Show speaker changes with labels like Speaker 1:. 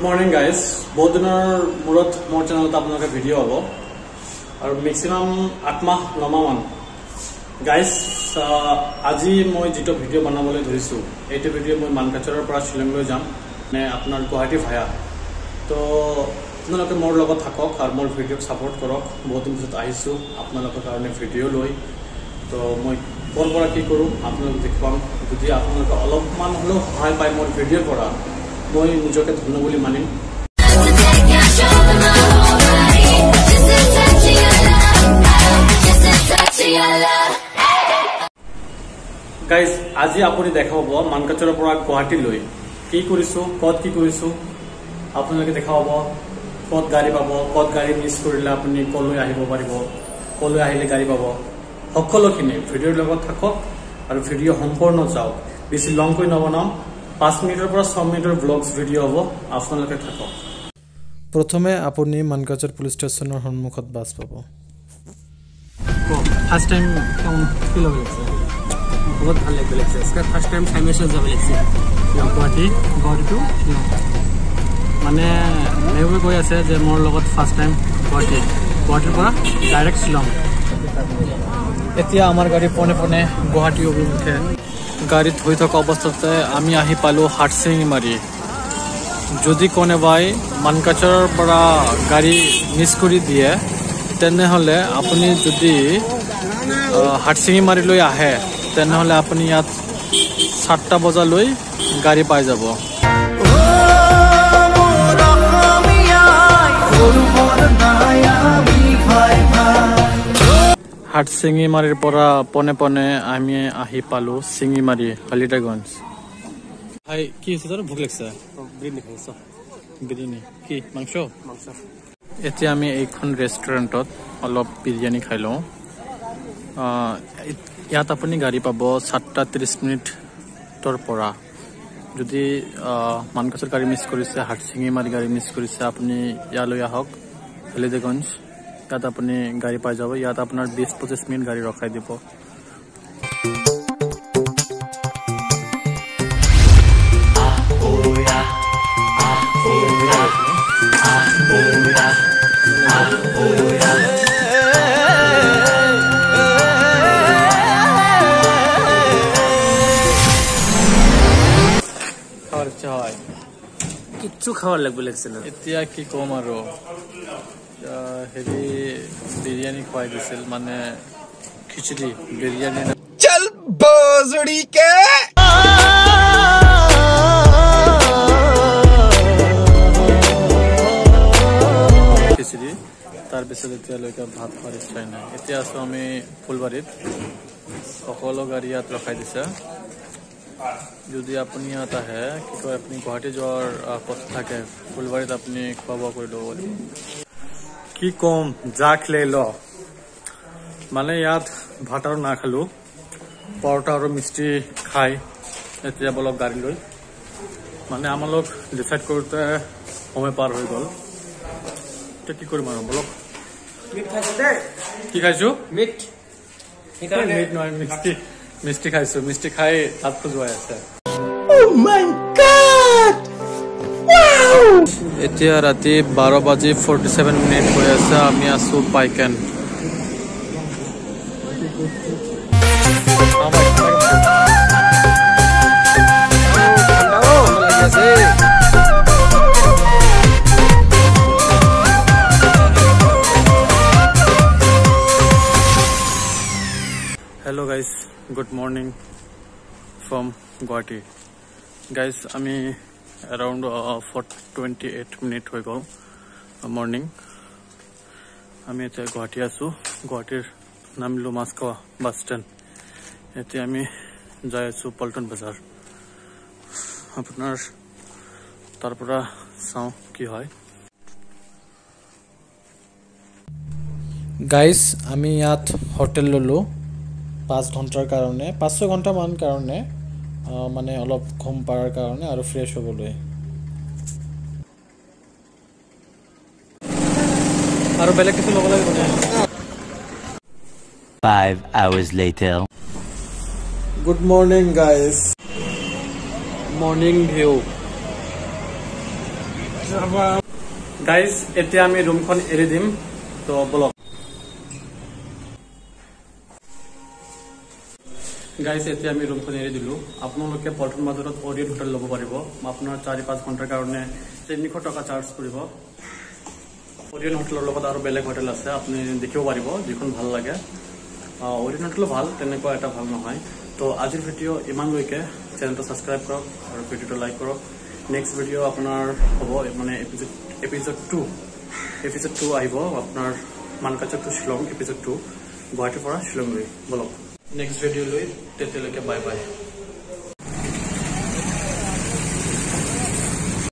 Speaker 1: Morning guys बहुत दिन मूरत मोर चैनल अपना भिडिओ हम और मैक्सिमाम 8 माह 9 माह मान गाइज आज मैं जी भिडिओ बनाबले धरिसो ये भिडिओ मैं मानकाचर शिलंग जाम ने अपना गुवाहाटी भाया तो अपने मोर लगत थक और मोर भिडिओ सपोर्ट करक बहुत दिन पाছত आहिसो आपनलोকৰ কাৰণে भिडिओ लई तो मैं कौन पर कि करूँ अपने देखि पाम যদি আপোনালোকে অলপমান হলেও সহায় পায় মোৰ ভিডিঅ'ৰ পৰা মই নিজকে ধন্য বুলি মানিম। গাইজ আজি আপুনি দেখা পাব মানকাচৰৰ পৰা গুৱাহাটীলৈ কি কৰিছো কত কি কৰিছো আপোনালোকে দেখা পাব কত গাড়ী পাব কত গাড়ী মিছ কৰিলে আপুনি কলৈ আহিব পাৰিব কলৈ আহিলে গাড়ী পাব সকলোখিনি ভিডিঅ'ৰ লগত থাকক और भिडिओ सम्पूर्ण जाओ बेसि लंग कोई नबनाम 5 मिनिटर पर 6 मिनिटर ब्लॉग्स भिडिओ हम आपनलोके थाকক।
Speaker 2: प्रथमे आपुनी मानकाचर पुलिस स्टेशनर सन्मुखत बास पाबो।
Speaker 3: फर्स्ट टाइम केमन फील हो लागছে बहुत ভাল লাগছে इसका फर्स्ट टाइम साइमेशल যাব লাগছে गुवाहाटी टू মানে নেবে কৈ আছে যে মোৰ লগত ফাৰ্ষ্ট টাইম গুৱাহাটীৰ পৰা ডাইৰেক্ট শিলং
Speaker 2: এতিয়া আমাৰ গাড়ী পনে পনে গুৱাহাটী অভিমুখে গাড়ীত হৈ থকা অৱস্থাতে আমি আহি পালো হাটচিঙিমাৰী। যদি কোনোবাই মানকাচৰৰ পৰা গাড়ী মিছ কৰি দিয়ে তেনেহলে আপুনি যদি হাটচিঙিমাৰীলৈ আহে তেনেহলে আপুনি ইয়াত 7টা বজালৈ গাড়ী পাই যাব। हाट सिंगीमारीर परा पने पने आमी आही पालो सिंगीमारी हलिटागंज। हाय की হৈছে তোৰ ভোক লাগছে বিৰিয়ানী খাইছো বিৰিয়ানী কি মাংস এতিয়া আমি এইখন ৰেষ্টুৰেণ্টত অলপ বিৰিয়ানী খাই লওঁ। ইয়াত আপুনি গাড়ী পাব 7:30 পৰা যদি মানকাচৰ গাড়ী মিছ কৰিছে হাট সিংগিমাৰী গাড়ী মিছ কৰিছে আপুনি ইয়ালৈ আহক হলিটাগঞ্জ ইয়াত আপুনি গাড়ী পাই যাব। ইয়াত আপোনাৰ 20-25 মিনিট গাড়ী ৰখাই দিব। খাওয়ার ইচ্ছা হয়
Speaker 3: কিচ্ছু খাওয়ার লাগছে না
Speaker 2: এতিয়া কি কম আৰু হেৰি বিৰিয়ানী খুৱাই দিছিল মানে খিচুড়ি বিৰিয়ানী
Speaker 4: চল বজড়ি কে
Speaker 2: খিচুড়ি তাৰপিছত এতিয়ালৈকে ভাত খোৱাৰ ইচ্ছাই নাই। এতিয়া আছো আমি ফুলবাৰীত সকলো গাড়ী ইয়াত ৰখাই দিছে। যদি আপুনি ইয়াত আহে কি কয় আপুনি গুৱাহাটী যোৱাৰ পথ থাকে ফুলবাৰীত আপুনি খোৱা বোৱা কৰি ল'ব পাৰিব। কি কম জাক লৈ ল মানে ইয়াত ভাত আৰু নাখালো পৰঠা আৰু মিষ্টি খাই এতিয়া বলক গাড়ী লৈ মানে আমালোক ডিচাইড কৰোঁতে সময় পাৰ হৈ গ'ল। এতিয়া কি কৰিম আৰু বলক কি খাইছো মিট নহয় মিষ্টি খাইছো মিষ্টি খাই তাত খোজোৱাই আছে। এতিয়া ৰাতি 12:47 হৈ আছে আমি আছো পাইকেন। Hello guys good morning from Guwahati guys आमी अराउंड 28 मिनिट हो गल मॉर्निंग आमी এতিয়া গুৱাহাটী আছো। গুৱাহাটীৰ নামিলো মাছখোৱা বাছ ষ্টেণ্ড। এতিয়া আমি যাই আছো পল্টন বজাৰ। আপোনাৰ তাৰ পৰা চাওঁ কি হয়। গাইস আমি ইয়াত হোটেল ললো 5 ঘণ্টাৰ কাৰণে 5-6 ঘণ্টা মান কাৰণে মানে অলপ ঘুম পাৰাৰ কাৰণে আৰু ফ্ৰেছ হ'বলৈ। আৰু বেলেগ কিছু ল'ব লাগিব নে
Speaker 5: 5 hours later
Speaker 2: Good morning guys. Morning view.
Speaker 1: Guys এতিয়া আমি ৰুমখন এৰি দিম তো বলক গাইজ এতিয়া আমি ৰুমখন এৰি দিলো আপোনালোকে পল্টন বাজাৰত অৰিয়েণ্ট হোটেল ল'ব পাৰিব আপোনাৰ 4-5 ঘণ্টাৰ কাৰণে 300 টকা চাৰ্জ কৰিব অৰিয়েণ্ট হোটেলৰ লগত আৰু বেলেগ হোটেল আছে আপুনি দেখিব পাৰিব যিখন ভাল লাগে অৰিয়েণ্ট হোটেলো ভাল তেনেকুৱা এটা ভাল নহয় তো আজিৰ ভিডিঅ' ইমানলৈকে চেনেলটো ছাবস্ক্ৰাইব কৰক আৰু ভিডিঅ'টো লাইক কৰক নেক্সট ভিডিঅ' আপোনাৰ হ'ব মানে এপিসোড 2 আহিব আপোনাৰ মানকাচৰ টু শিলং এপিসোড 2 গুৱাহাটীৰ পৰা শিলংলৈ বলক নেক্সট ভিডিঅ'লৈ তেতিয়ালৈকে বাই বাই